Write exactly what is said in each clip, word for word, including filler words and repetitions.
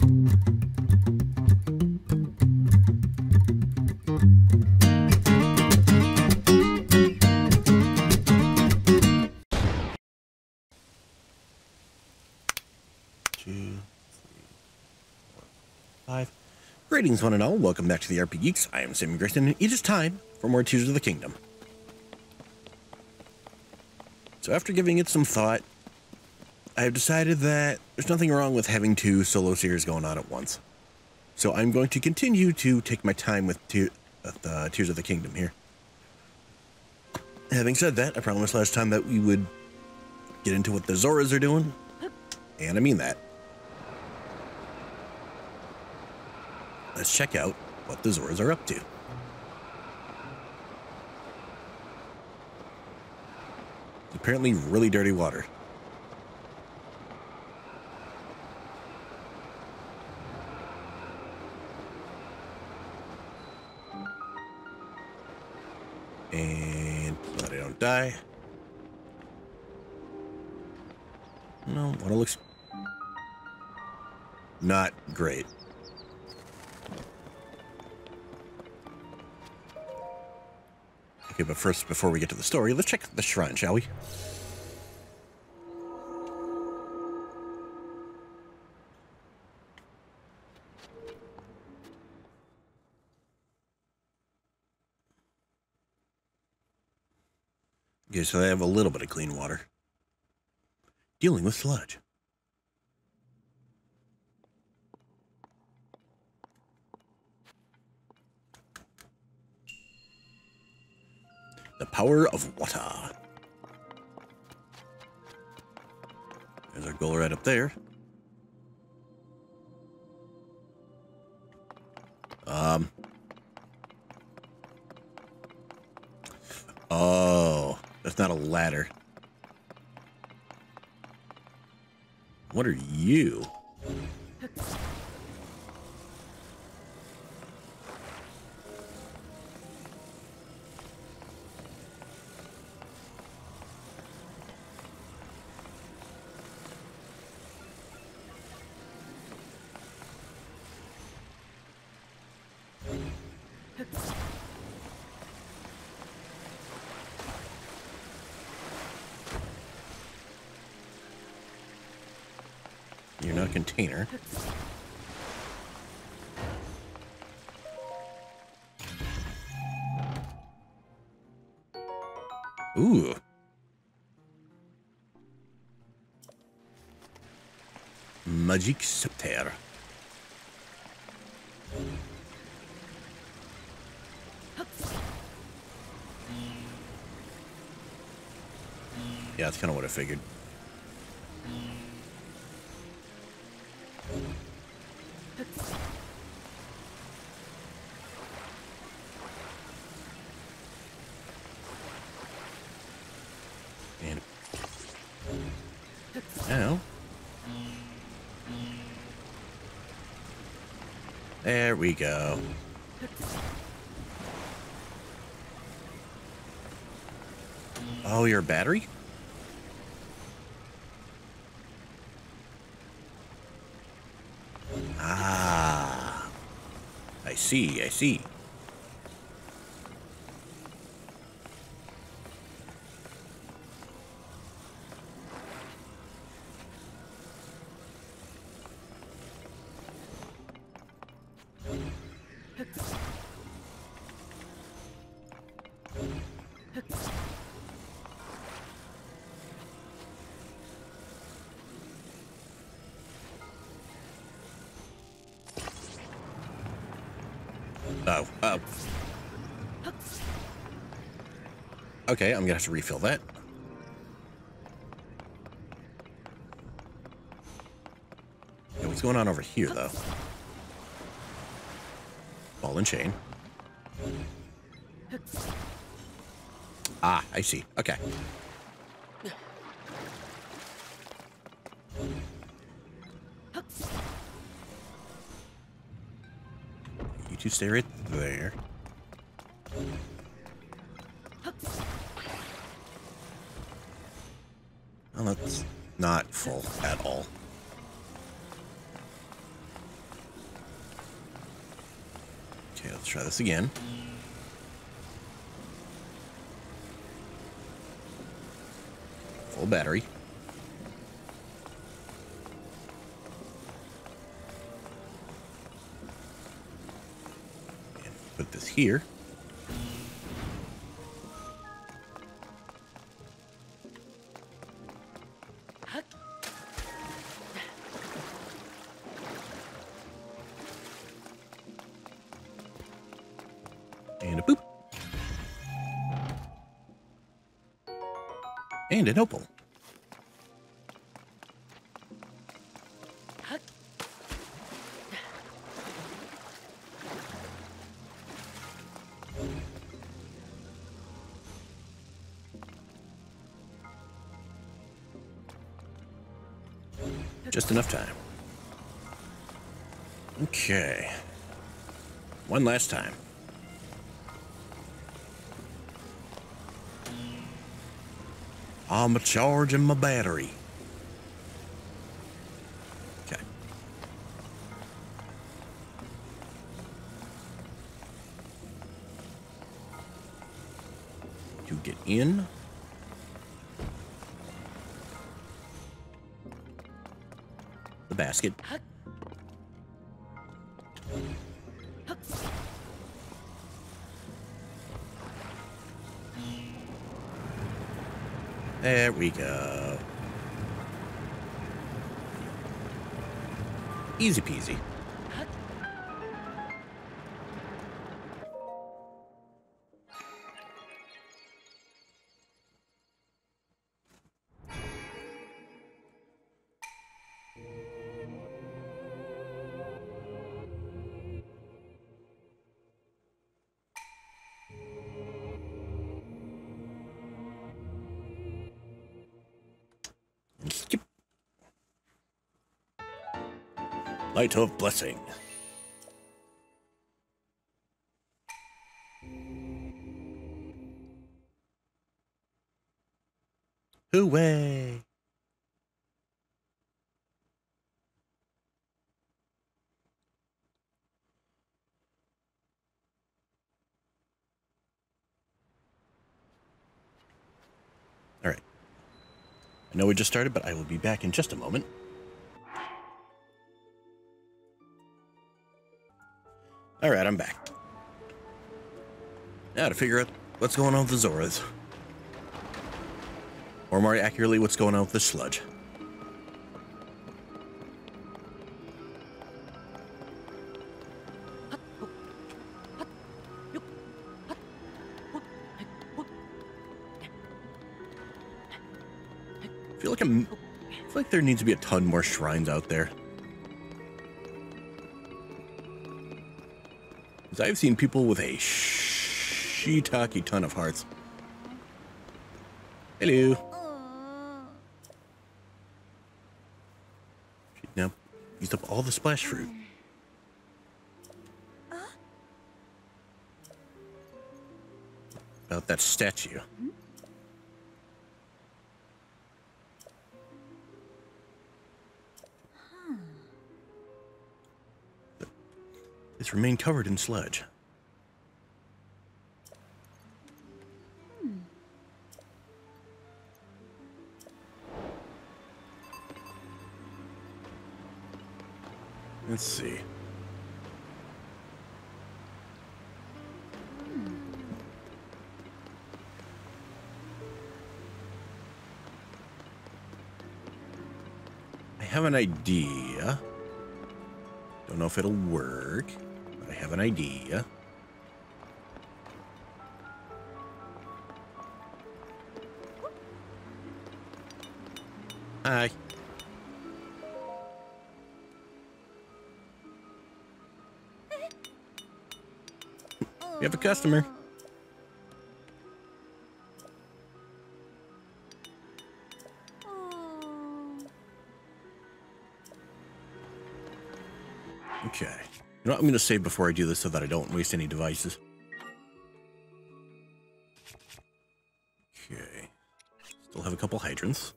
Five. Greetings, one and all. Welcome back to the R P Geeks. I am Sam Grayson, and it is time for more Tears of the Kingdom. So after giving it some thought, I have decided that there's nothing wrong with having two solo series going on at once. So I'm going to continue to take my time with, te with uh, Tears of the Kingdom here. Having said that, I promised last time that we would get into what the Zoras are doing, and I mean that. Let's check out what the Zoras are up to. Apparently really dirty water. And so that I don't die. No, water looks not great. Okay, but first, before we get to the story, let's check the shrine, shall we? Okay, so they have a little bit of clean water. Dealing with sludge. The power of water. There's our goal right up there. Um. Oh, that's not a ladder. What are you? You're not a container. Ooh. Magic Scepter. Yeah, that's kind of what I figured. And now, there we go. Oh, your battery? Ah, I see, I see. Oh, oh. Okay, I'm gonna have to refill that. Okay, what's going on over here, though? Ball and chain. Ah, I see. Okay. You two stay right there. Well, that's not full at all. Okay, let's try this again. Full battery. And put this here. And a boop. And an opal. Just enough time. Okay. One last time. I'm charging my battery. Okay. To get in. The basket. There we go. Easy peasy. Skip. Light of Blessing. Hooray! All right. I know we just started, but I will be back in just a moment. All right, I'm back. Now to figure out what's going on with the Zoras. Or more accurately, what's going on with the sludge. I feel like I'm, I feel like there needs to be a ton more shrines out there. Because I've seen people with a shiitake ton of hearts. Hello. She now used up all the splash fruit. About that statue. It's remained covered in sludge. Let's see. I have an idea. Don't know if it'll work, but I have an idea. Hi. We have a customer. Okay. You know what? I'm going to save before I do this so that I don't waste any devices. Okay. Still have a couple hydrants.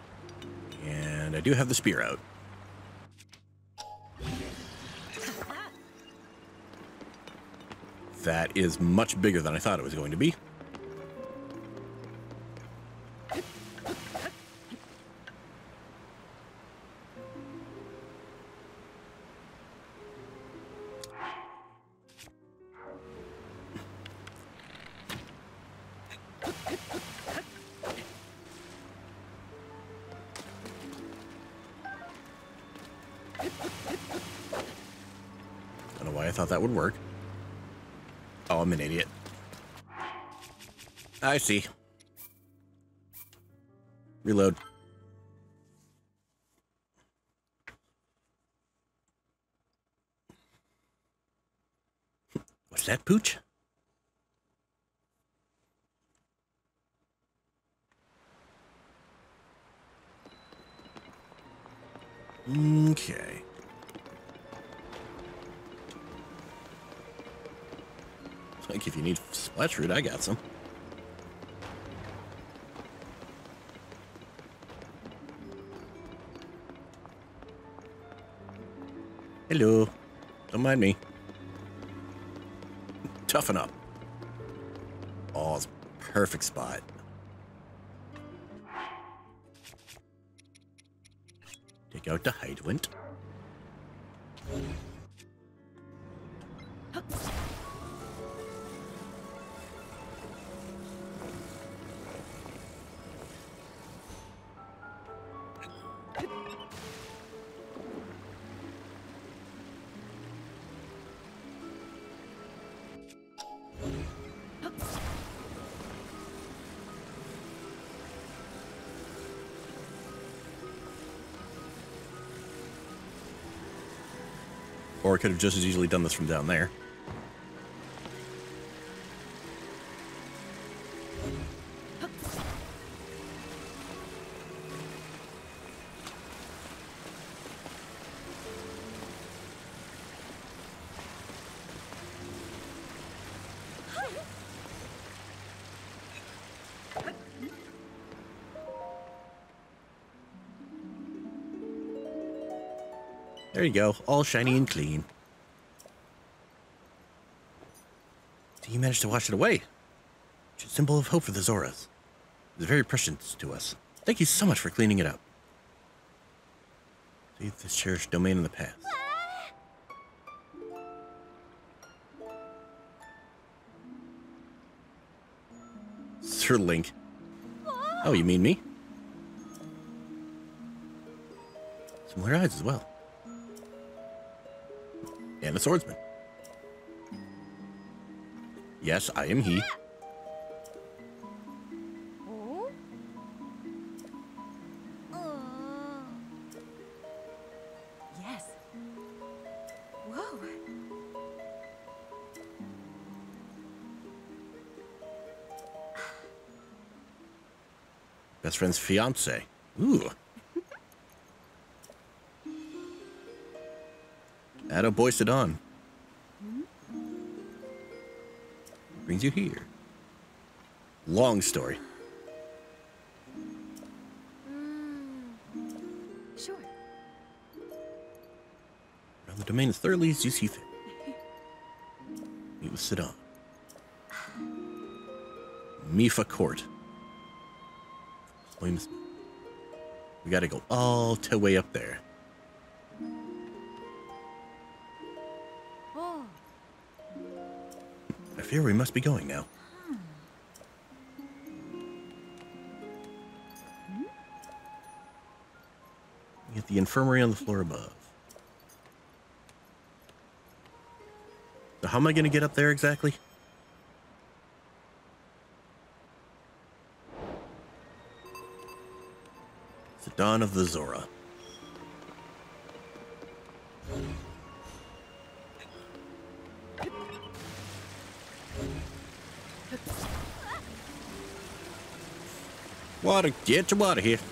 And I do have the spear out. That is much bigger than I thought it was going to be. Don't know why I thought that would work. Oh, I'm an idiot. I see. Reload. What's that, Pooch? Okay. Like, if you need splash root, I got some. Hello. Don't mind me. Toughen up. Oh, it's a perfect spot. Take out the hydrant. Or I could have just as easily done this from down there. There you go, all shiny and clean. So you managed to wash it away. It's a symbol of hope for the Zoras. It's very precious to us. Thank you so much for cleaning it up. Save this cherished domain in the past. Sir Link. Oh, you mean me? Similar eyes as well. And a swordsman. Yes, I am he. Oh? Uh, yes. Whoa. Best friend's fiance. Ooh. Atta boy Sidon. Brings you here. Long story. Mm, sure. Around the domain as thoroughly as you see fit. Meet with Sidon. Mipha Court. We gotta go all the way up there. Oh. I fear we must be going now. Hmm? Get the infirmary on the floor above. So how am I going to get up there exactly? It's the dawn of the Zora. Water, get your water here.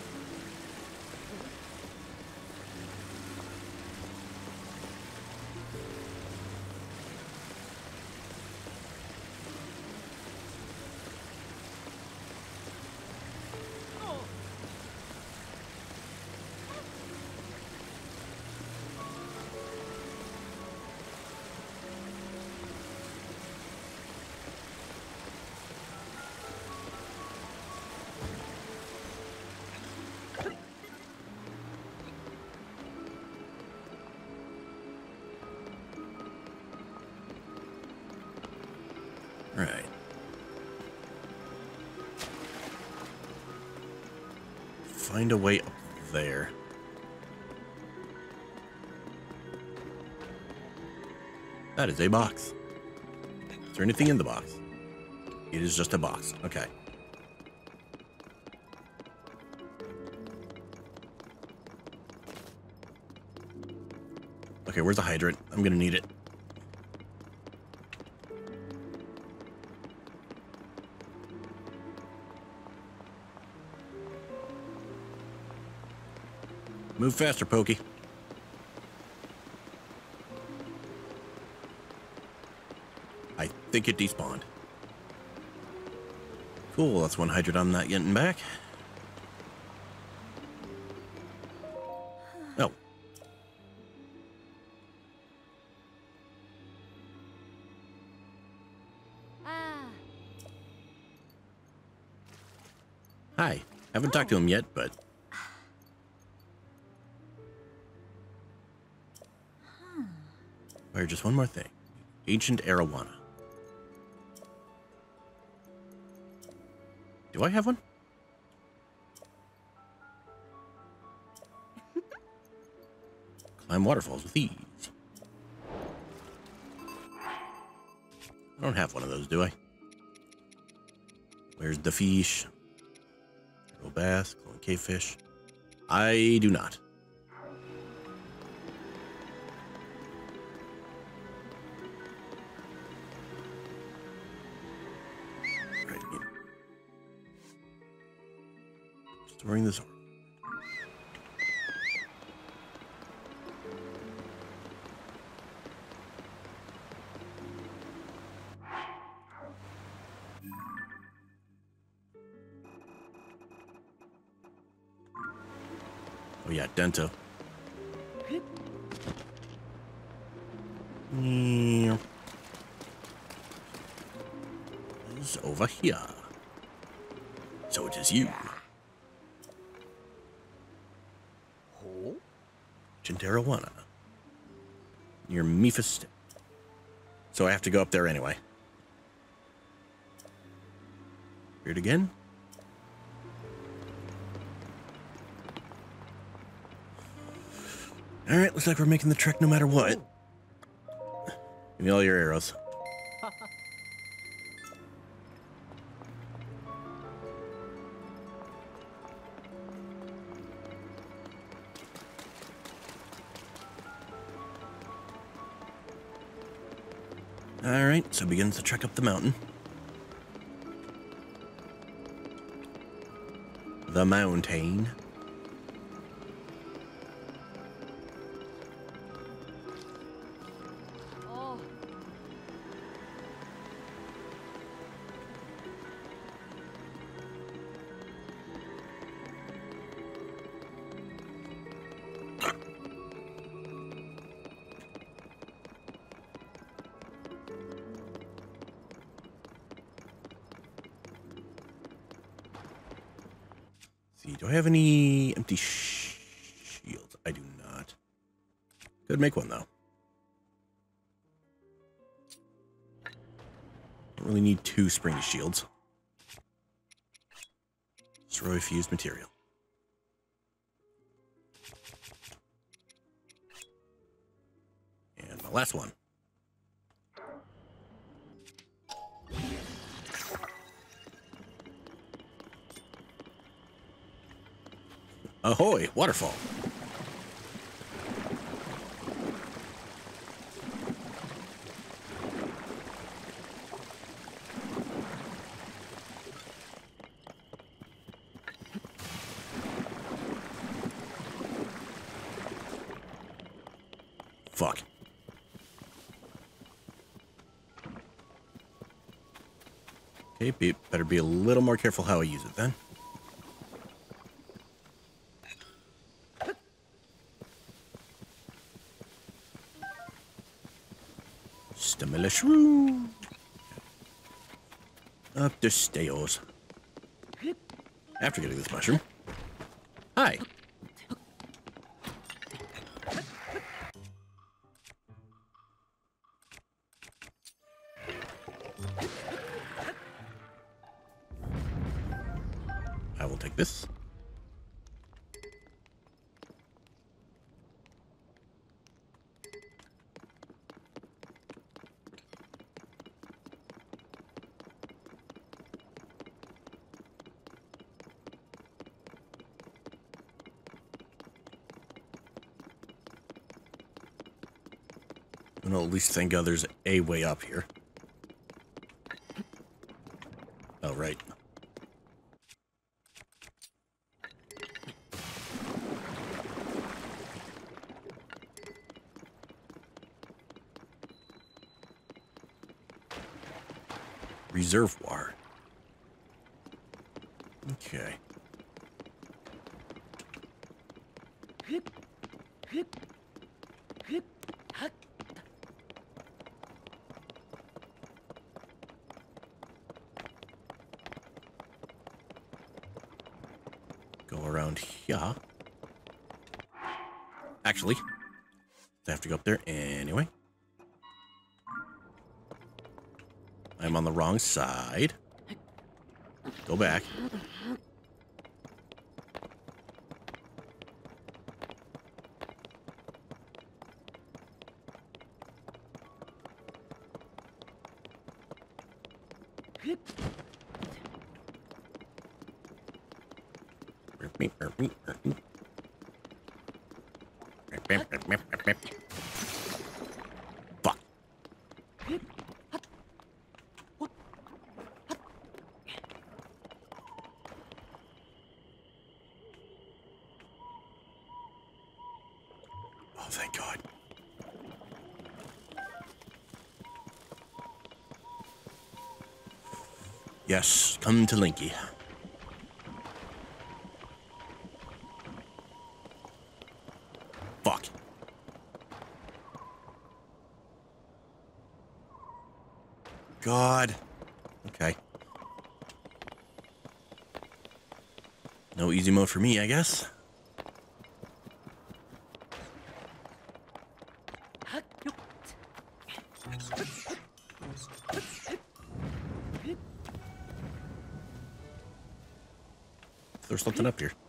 find a way up there. That is a box. Is there anything in the box? It is just a box. Okay. Okay, where's the hydrant? I'm gonna need it. Move faster, Pokey. I think it despawned. Cool, that's one hydrant I'm not getting back. Oh. Ah. Hi. Haven't talked to him yet, but... Or just one more thing. Ancient Arowana. Do I have one? Climb waterfalls with ease. I don't have one of those, do I? Where's the fish? Turtle bass, glowing cavefish. I do not. Right. Storing this. Oh yeah, Dento. Yeah. Is over here. So it is you. Arowana. Near Memphis. So I have to go up there anyway. Hear it again? Alright, looks like we're making the trek no matter what. Give me all your arrows. Alright, so begins the trek up the mountain. The mountain. Oh. See, do I have any empty sh shields? I do not. Could make one though. Don't really need two springy shields. Destroy fused material. And my last one. Ahoy, waterfall. Fuck. Okay, be, better be a little more careful how I use it then. Stimulus room. Up the stairs. After getting this mushroom. Hi. I will take this. Well, at least thank God there's a way up here. Oh, right. Reservoir. Okay. Go around here. Actually, I have to go up there anyway. I'm on the wrong side. Go back. Fuck. Oh, thank God. Yes, come to Linky. Fuck. God. Okay. No easy mode for me, I guess. There's something up here.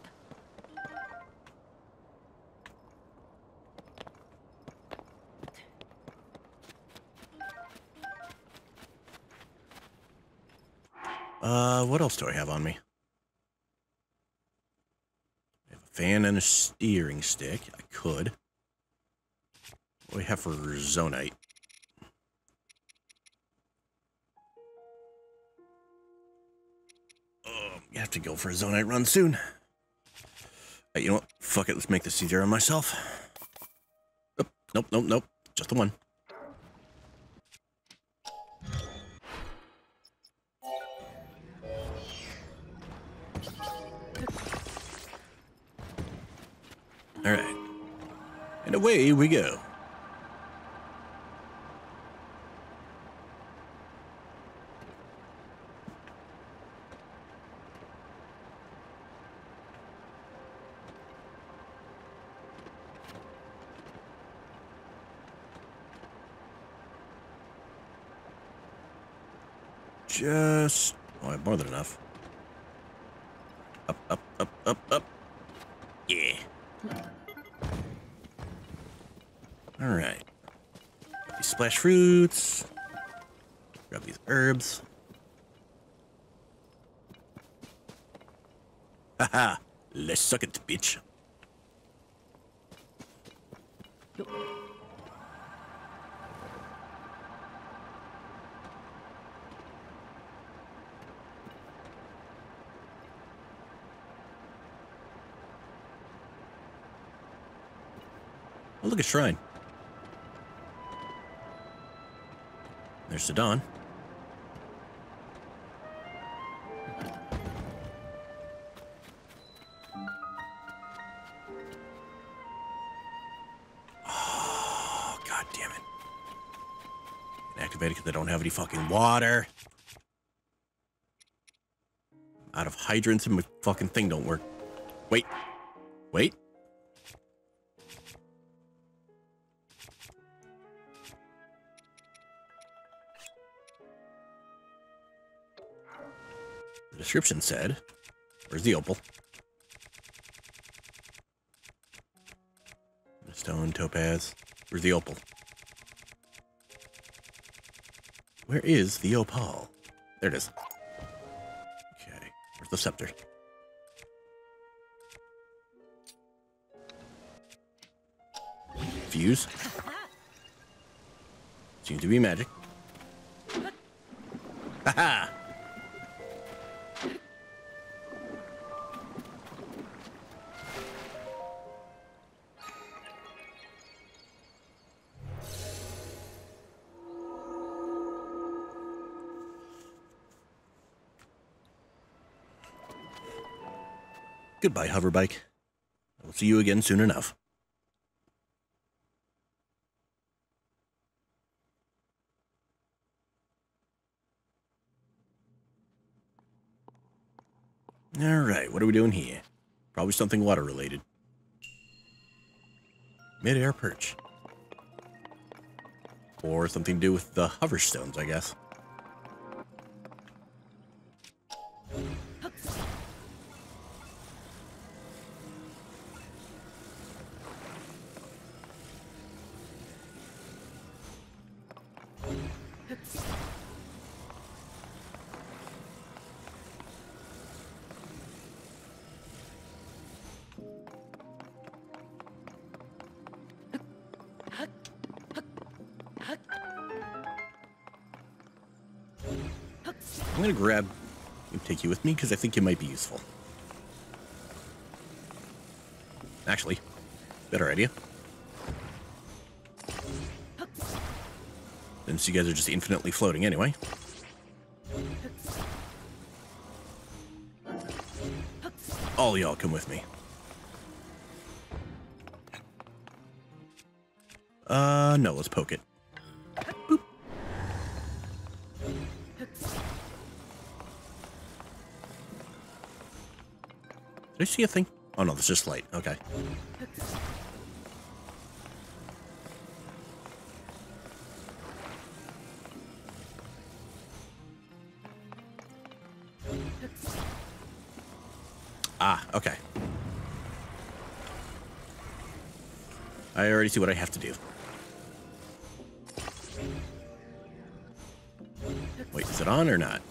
Uh, what else do I have on me? I have a fan and a steering stick. I could. What do we have for Zonite? Oh, you have to go for a Zonite run soon. Hey, you know what? Fuck it. Let's make this easier on myself. Oh, nope, nope, nope. Just the one. All right. And away we go. Just... Oh, I have more than enough. Up, up, up, up, up. Yeah. Alright. Grab these splash fruits. Grab these herbs. Haha. Let's suck it, bitch. Oh, look, a shrine. There's the dawn. Oh, God damn it. Inactivated because I don't have any fucking water. Out of hydrants and my fucking thing don't work. Wait. Wait. The description said, where's the opal? Stone, topaz. Where's the opal? Where is the opal? There it is. Okay, where's the scepter? Fuse. Seems to be magic. Haha! Goodbye, hoverbike. I will see you again soon enough. Alright, what are we doing here? Probably something water related. Mid-air perch. Or something to do with the hover stones, I guess. I'm going to grab and take you with me because I think you might be useful. Actually, better idea. Since you guys are just infinitely floating anyway. All y'all come with me. Uh, no, let's poke it. Boop. Did I see a thing? Oh no, that's just light. Okay. Ah, okay. I already see what I have to do. Wait, is it on or not?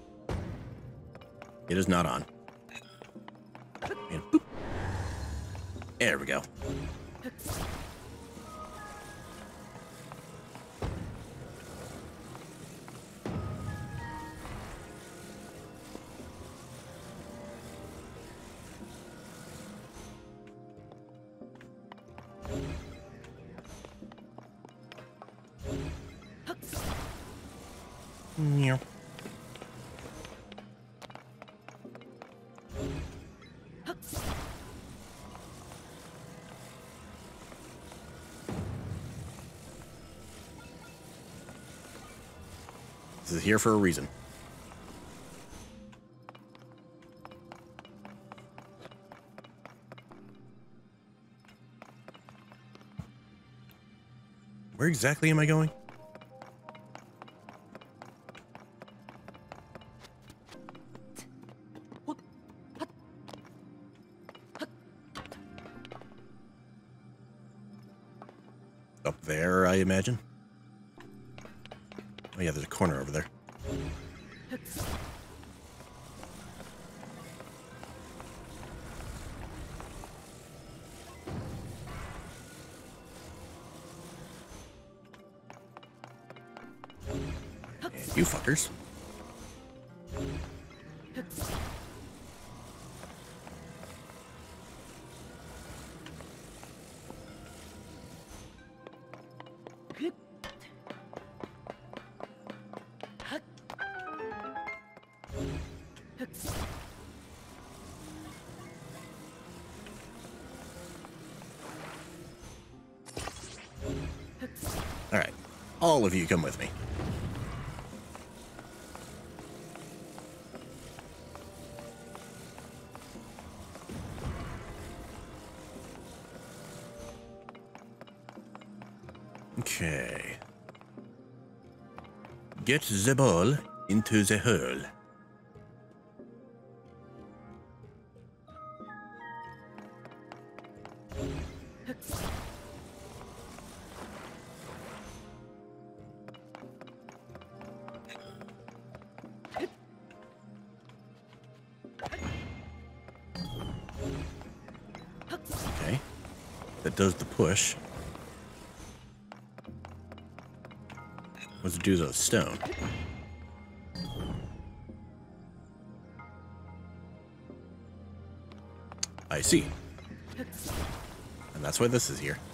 It is not on. And boop. There we go. Meow. This is here for a reason. Where exactly am I going? Up there, I imagine. Oh yeah, there's a corner over there. And you fuckers. All right, all of you come with me. Okay. Get the ball into the hole. Okay. That does the push. was to do those stone. I see. And that's why this is here.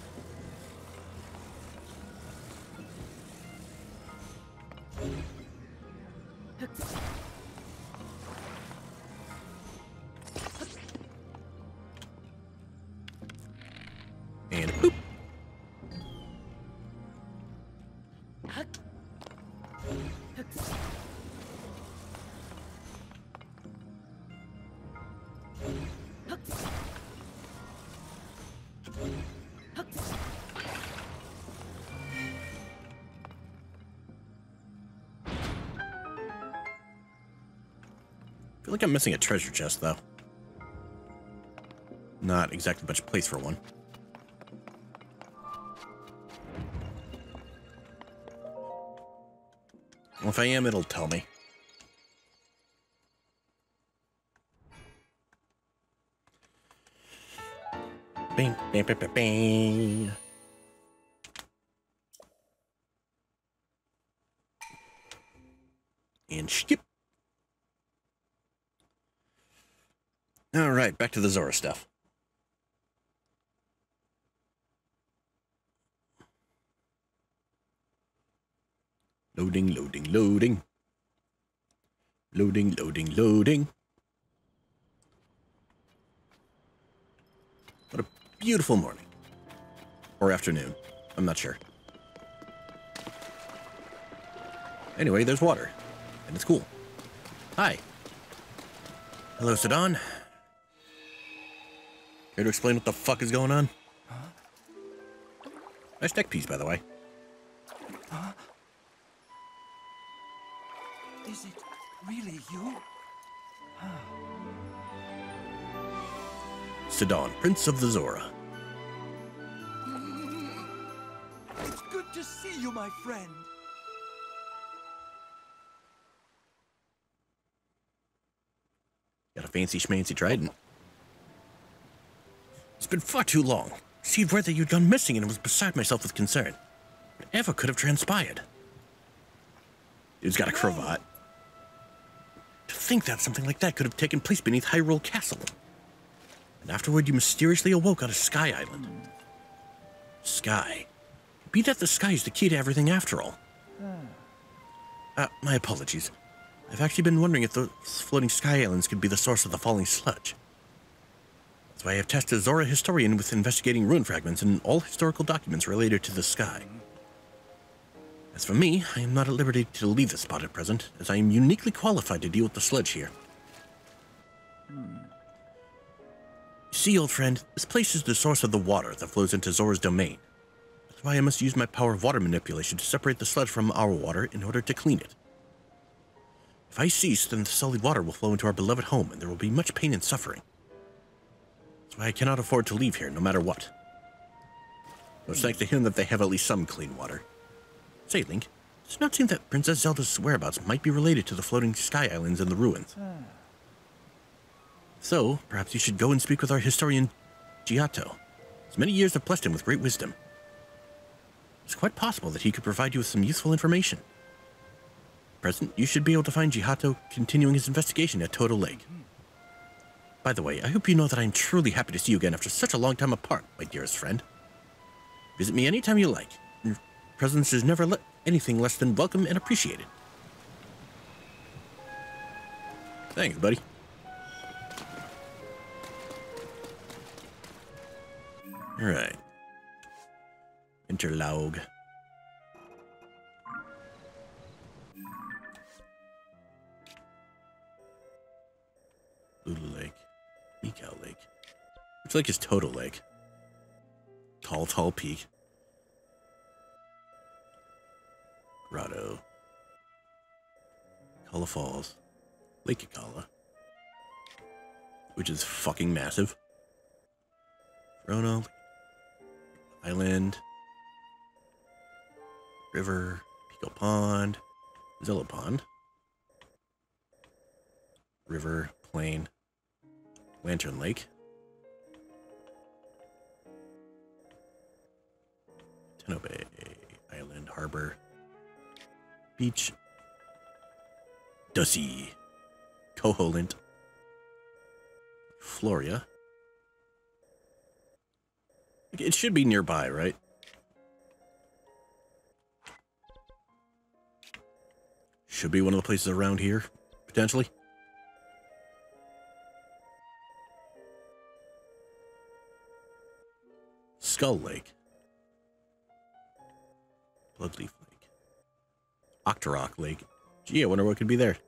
And boop. I feel like I'm missing a treasure chest, though. Not exactly much place for one. Well, if I am, it'll tell me. Bing, bing, bing, bing, bing. And skip. All right, back to the Zora stuff. Loading, loading, loading. Loading, loading, loading. What a beautiful morning. Or afternoon. I'm not sure. Anyway, there's water. And it's cool. Hi. Hello, Sidon. Care to explain what the fuck is going on? Huh? Nice neck piece, by the way. Huh? Is it really you? Sidon, Prince of the Zora. It's good to see you, my friend. Got a fancy schmancy trident. It's been far too long. Received word that you'd gone missing and was beside myself with concern. Whatever could have transpired? Dude's got a cravat. To think that something like that could have taken place beneath Hyrule Castle. And afterward you mysteriously awoke on a Sky Island. Sky. Be that the sky is the key to everything after all. Uh, my apologies. I've actually been wondering if those floating Sky Islands could be the source of the falling sludge. That's why I have tasked a Zora historian with investigating ruin fragments and all historical documents related to the sky. As for me, I am not at liberty to leave the spot at present, as I am uniquely qualified to deal with the sludge here. Hmm. You see, old friend, this place is the source of the water that flows into Zora's domain. That's why I must use my power of water manipulation to separate the sludge from our water in order to clean it. If I cease, then the solid water will flow into our beloved home, and there will be much pain and suffering. That's why I cannot afford to leave here, no matter what. Though it's thanks to him that they have at least some clean water. Say, Link, does it not seem that Princess Zelda's whereabouts might be related to the floating Sky Islands and the ruins? So, perhaps you should go and speak with our historian, Giotto. His many years have blessed him with great wisdom. It's quite possible that he could provide you with some useful information. At present, you should be able to find Giotto continuing his investigation at Toto Lake. By the way, I hope you know that I am truly happy to see you again after such a long time apart, my dearest friend. Visit me anytime you like. Your presence is never le- anything less than welcome and appreciated. Thanks, buddy. Alright. Interlog. Little Lake. Mikau Lake. Which lake is Toto Lake? Tall, tall peak. Grotto. Kala Falls. Lake Ikala. Which is fucking massive. Verona. Island. River. Pico Pond. Zilla Pond. River. Plain. Lantern Lake. Tenno Bay. Island. Harbor. Beach. Dusty. Koholint. Floria. It should be nearby, right? Should be one of the places around here, potentially. Skull Lake. Bloodleaf Lake. Octorok Lake. Gee, I wonder what could be there.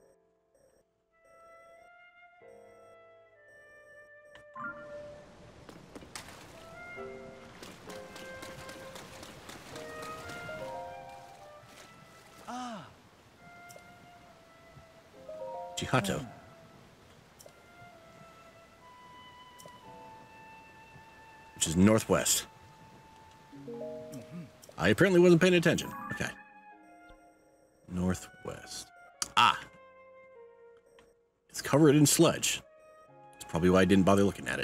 Ah. Jihato. Which is northwest. I apparently wasn't paying attention. Okay. Northwest. Ah. It's covered in sludge. That's probably why I didn't bother looking at it.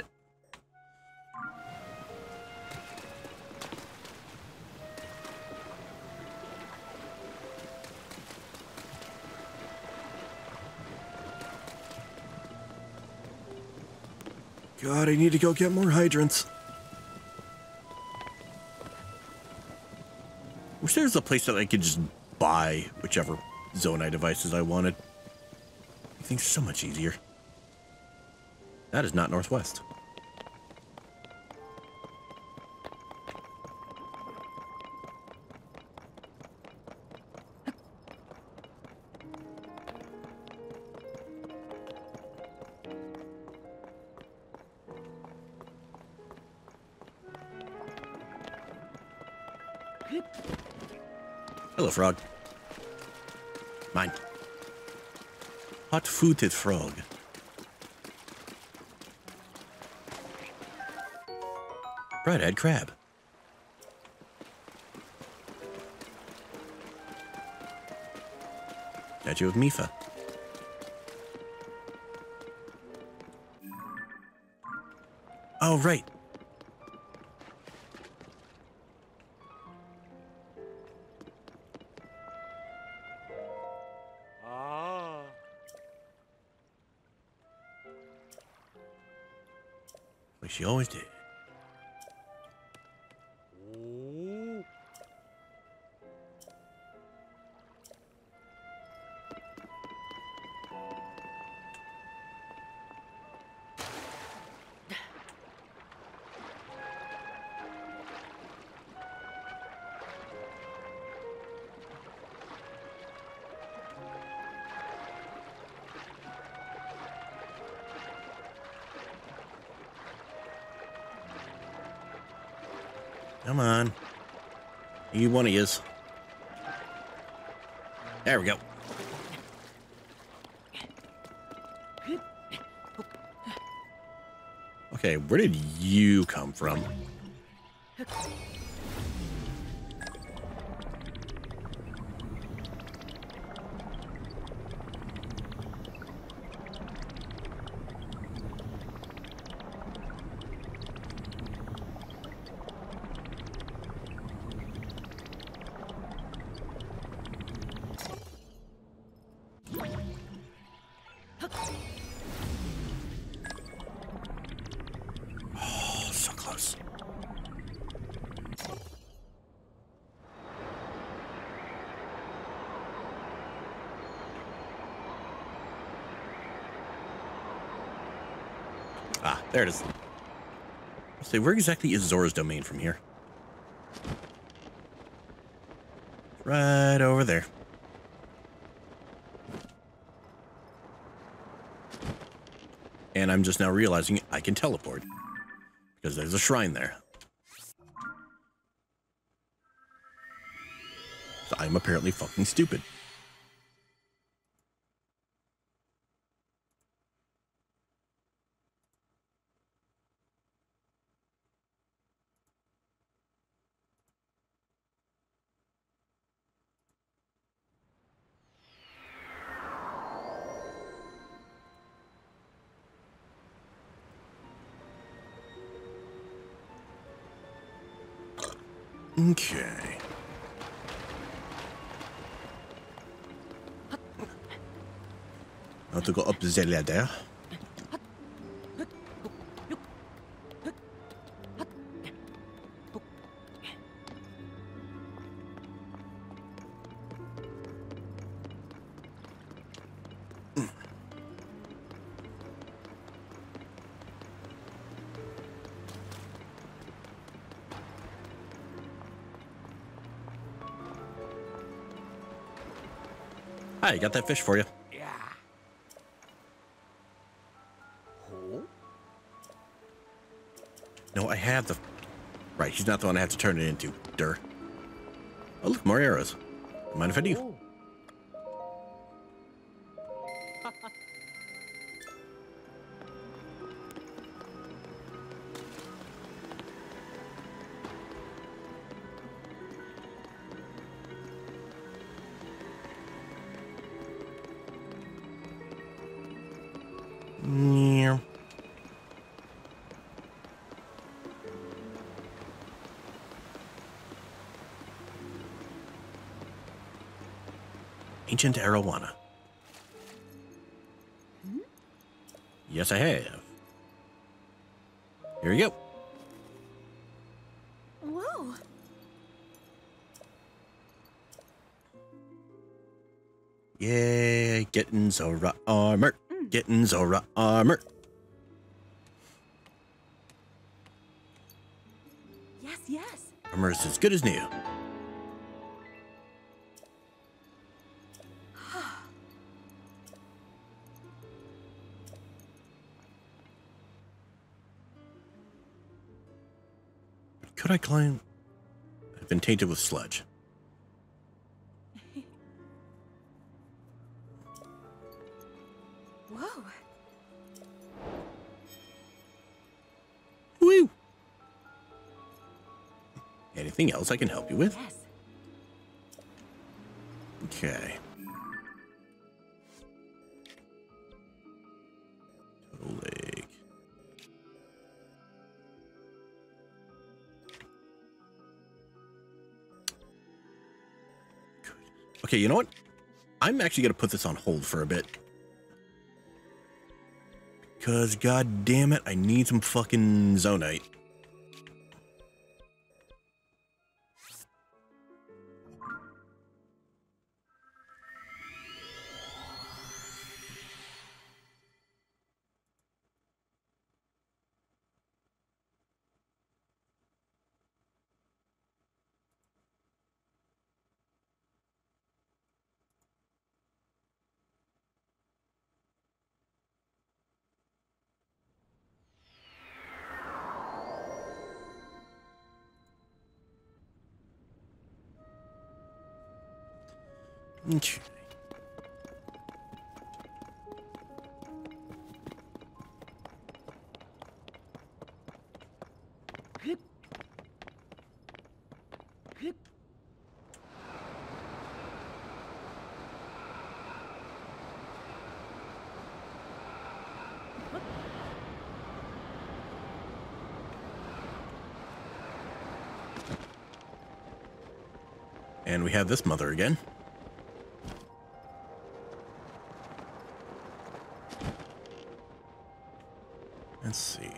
God, I need to go get more hydrants. Wish there was a place that I could just buy whichever Zonai devices I wanted. Things so much easier. That is not northwest. Hello, frog. Mine. Hot-footed frog. Bright-eyed crab. Statue of Mifa. Oh, right. Like she always did. Oh. Come on. You one of yous. There we go. Okay, where did you come from? Oh, so close. Ah, there it is. Let's see, where exactly is Zora's domain from here? Right over there. And I'm just now realizing I can teleport. Because there's a shrine there. So I'm apparently fucking stupid. Okay. I have to go up the ladder. Hi, got that fish for you. Yeah. Oh? No, I have the... Right, he's not the one I have to turn it into. Durr. Oh, look, more arrows. Mind if I do? Oh. Yeah. Ancient arowana. Hmm? Yes, I have. Here we go. Whoa. Yay, getting Zora armor. Mm. Getting Zora armor. Yes, yes. Armor's as good as new. Could I climb? I've been tainted with sludge. Whoa. Woo! Anything else I can help you with? Yes. Okay. Total Lake. Good. Okay, you know what? I'm actually going to put this on hold for a bit. Because, god damn it, I need some fucking Zonite. Okay. And we have this mother again. Let's see.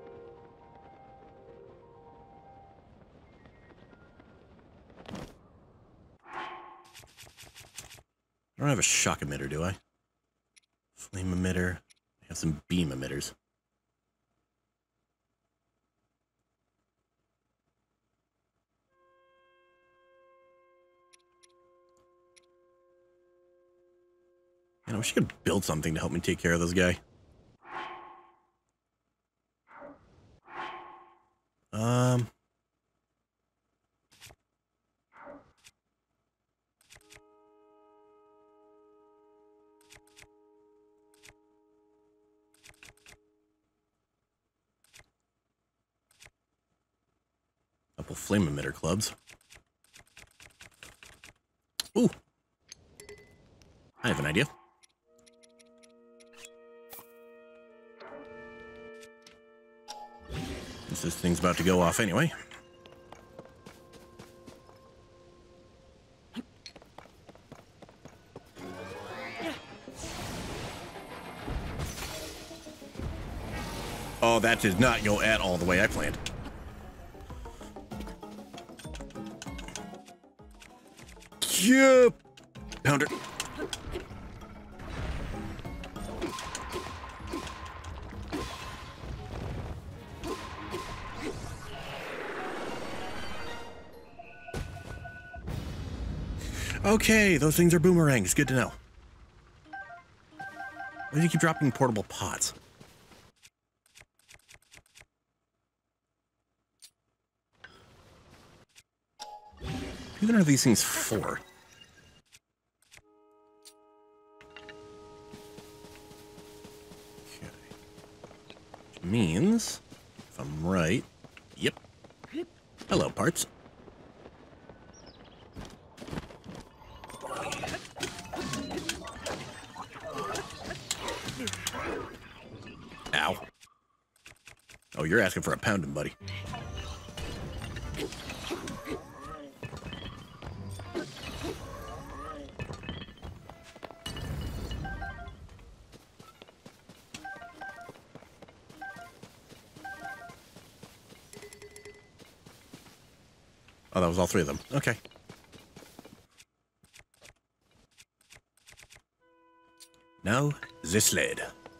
I don't have a shock emitter, do I? Flame emitter. I have some beam emitters. You know, we should build something to help me take care of this guy. Um... Couple flame emitter clubs. Ooh! I have an idea. Since this thing's about to go off anyway. Oh, that did not go at all the way I planned. Yep. Pounder. Okay, those things are boomerangs. Good to know. Why do you keep dropping portable pots? Who even are these things for? Okay. Which means, if I'm right, yep. Hello, parts. Ow. Oh, you're asking for a pounding, buddy. Oh, that was all three of them. Okay. Now, the sled.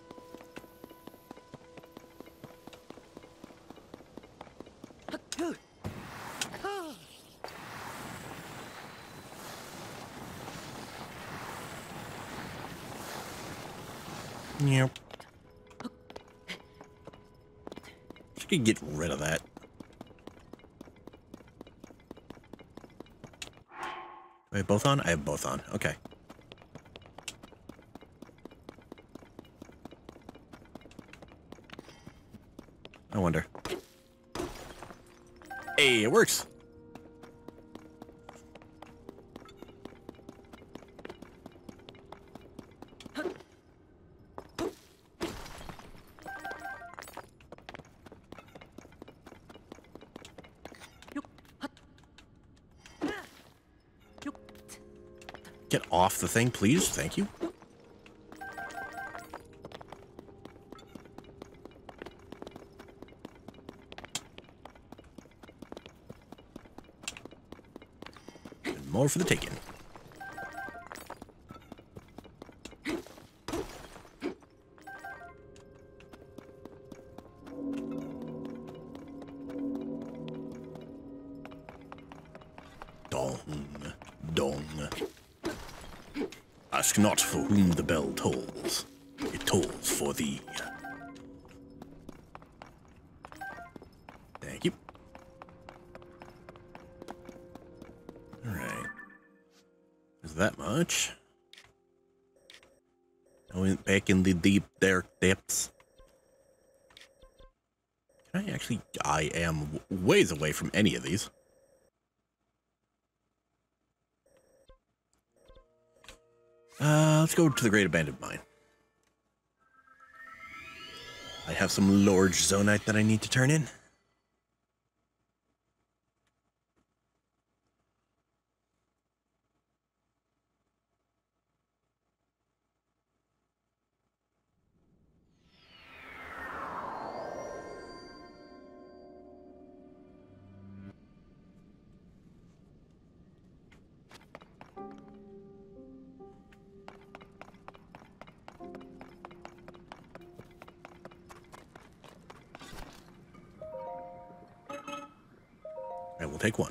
Yep. She could get rid of that. I have both on? I have both on. Okay. I wonder. Hey, it works. Get off the thing, please. Thank you. And more for the taking. Dong, dong. Ask not for whom the bell tolls. It tolls for thee. Thank you. Alright. Is that much? I went back in the deep dark depths. Can I actually... I am ways away from any of these. Uh, let's go to the Great Abandoned Mine. I have some large Zonite that I need to turn in. I will take one.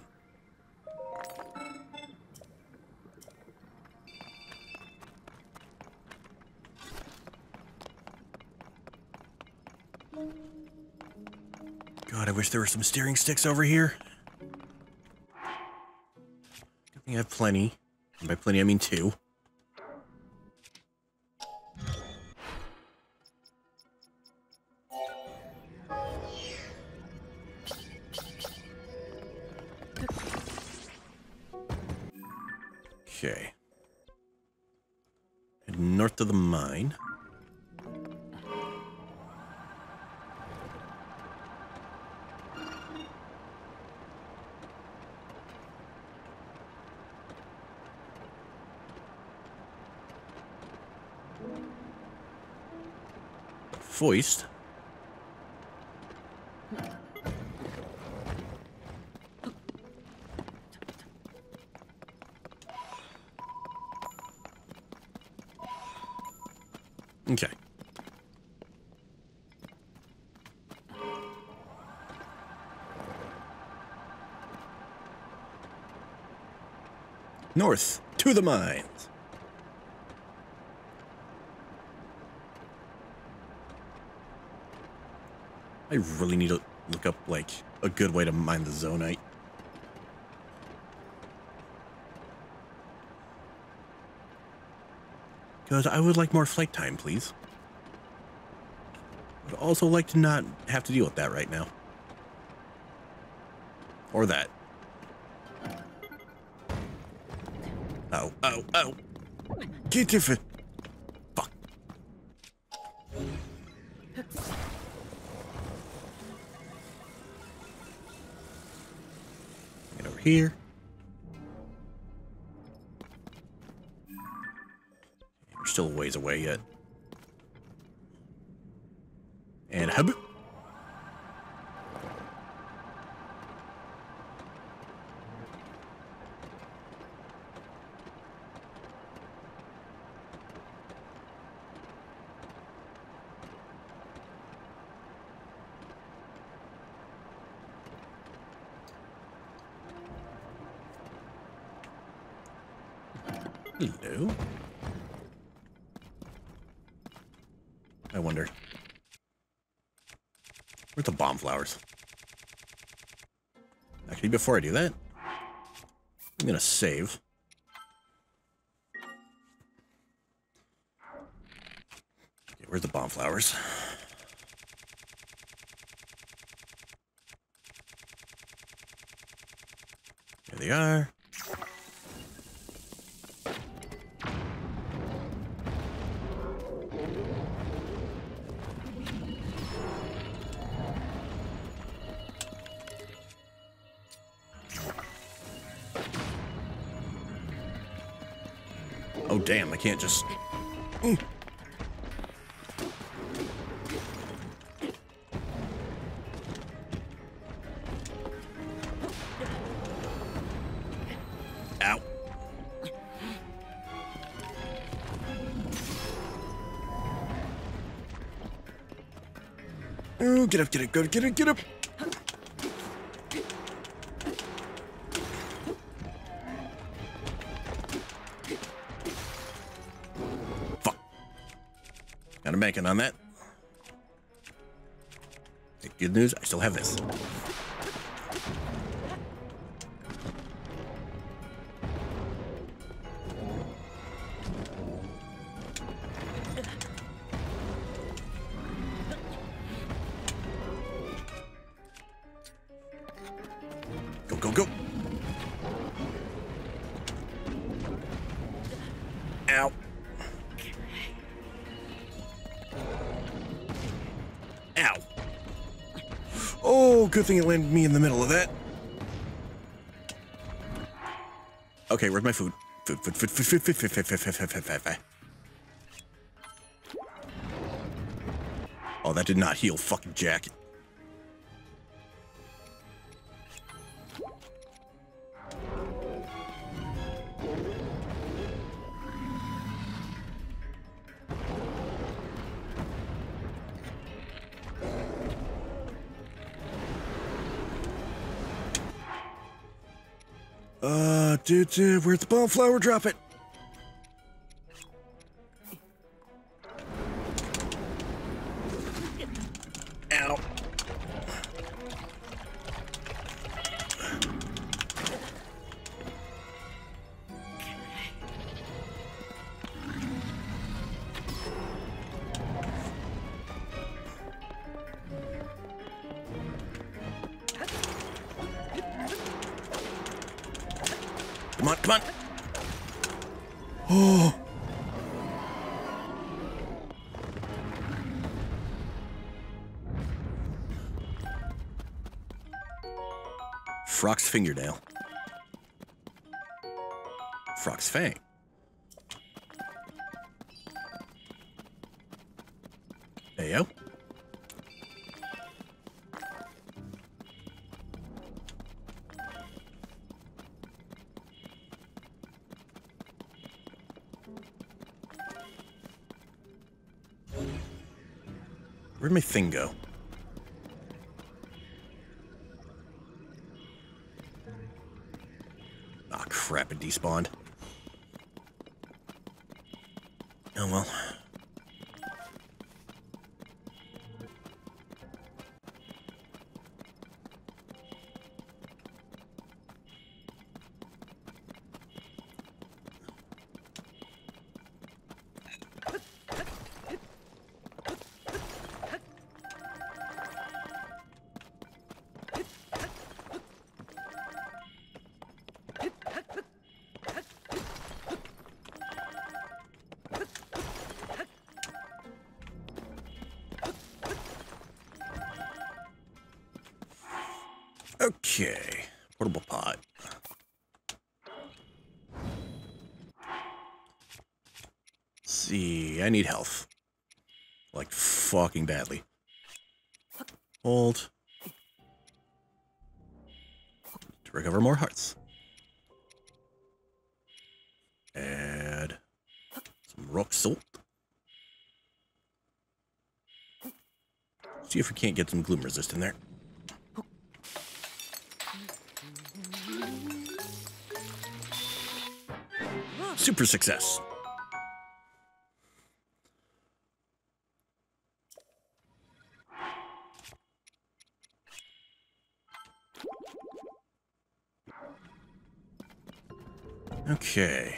God, I wish there were some steering sticks over here. I think I have plenty. And by plenty, I mean two. Okay. Head north of the mine. Foist. Okay. North to the mines. I really need to look up, like, a good way to mine the Zonite. Because I would like more flight time, please. I'd also like to not have to deal with that right now. Or that. Oh, oh, oh. Get different. Fuck. Get over here. We're still a ways away yet. And hub. Hello. I wonder. Where's the bomb flowers? Actually, before I do that, I'm gonna save. Okay, where's the bomb flowers? There they are. Oh, damn, I can't just... Mm. Ow. Oh, get up, get up, get up, get up, get up. Got a banking on that. Okay, good news, I still have this. Go, go, go. Ow. Ow. Oh, good thing it landed me in the middle of that. Okay, where's my food? Food, food, food, food, food, food, food, food, food, food, food, food, food, food. Oh, that did not heal fucking Jack. Uh, dude, dude, where's the bomb flower? Drop it. Ow. Come on, come on. Oh. Frog's fingernail. Frog's fang. There you go. Where'd my thing go? Ah, oh, crap, it despawned. Oh well. Okay, portable pot. Let's see, I need health. Like, fucking badly. Hold. To recover more hearts. Add some rock salt. See if we can't get some gloom resist in there. Super success. Okay.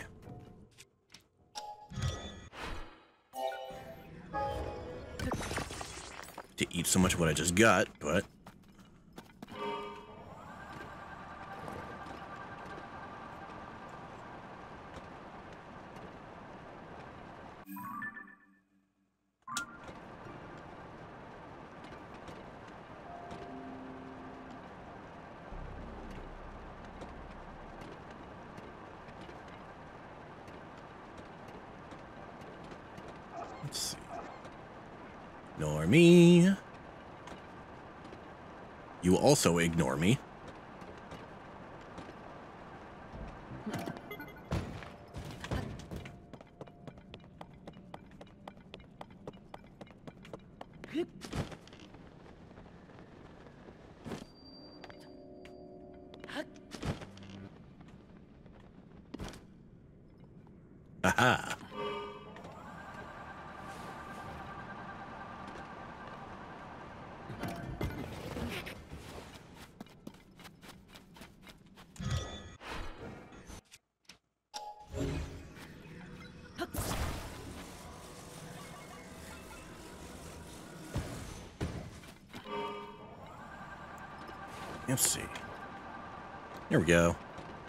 To eat so much of what I just got, but let's see. Ignore me. You also ignore me. Aha. Let's see. Here we go.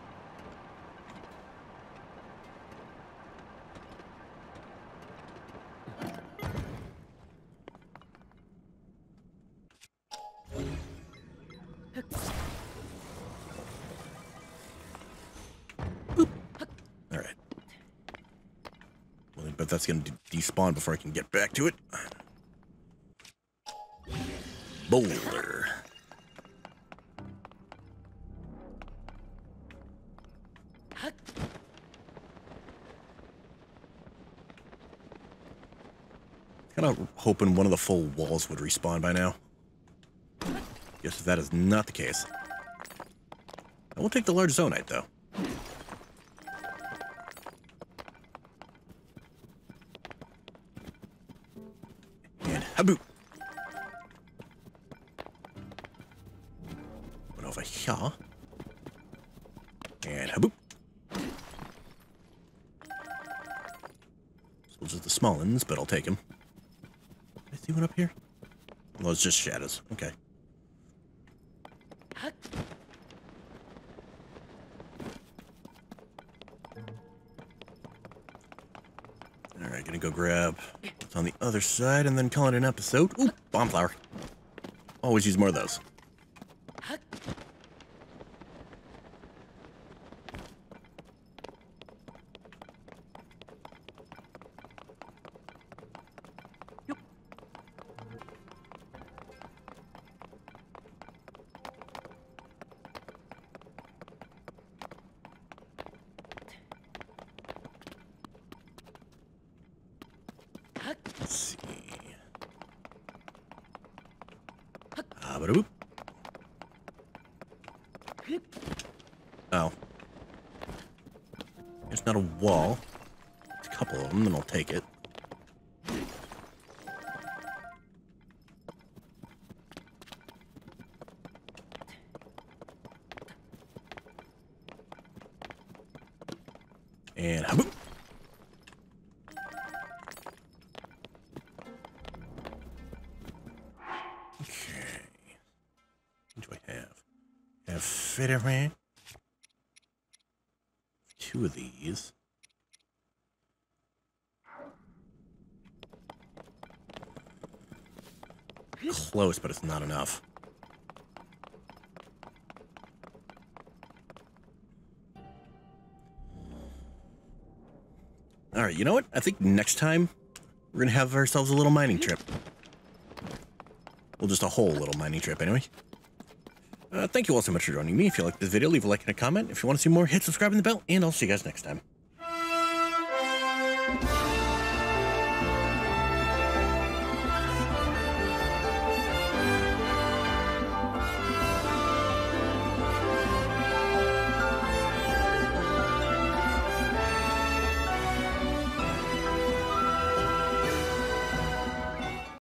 Boop. All right. Well, I bet that's going to despawn before I can get back to it. Boulder. Kind of hoping one of the full walls would respawn by now. Guess that is not the case. I will take the large zonite, though. And haboop. Went over here. And haboop. Those are the small ones, but I'll take them. Did I see one up here? Well, it's just shadows. Okay. Alright, gonna go grab what's on the other side and then call it an episode. Ooh, bomb flower. Always use more of those. Let's see. Habba-doop. Oh. There's not a wall. There's a couple of them, then I'll take it. And habba-boop. Okay. What do I have? I have Federer. Two of these. Close, but it's not enough. All right, you know what? I think next time we're going to have ourselves a little mining trip. Well, just a whole little mining trip anyway. Uh, thank you all so much for joining me. If you liked this video, leave a like and a comment. If you want to see more, hit subscribe and the bell, and I'll see you guys next time.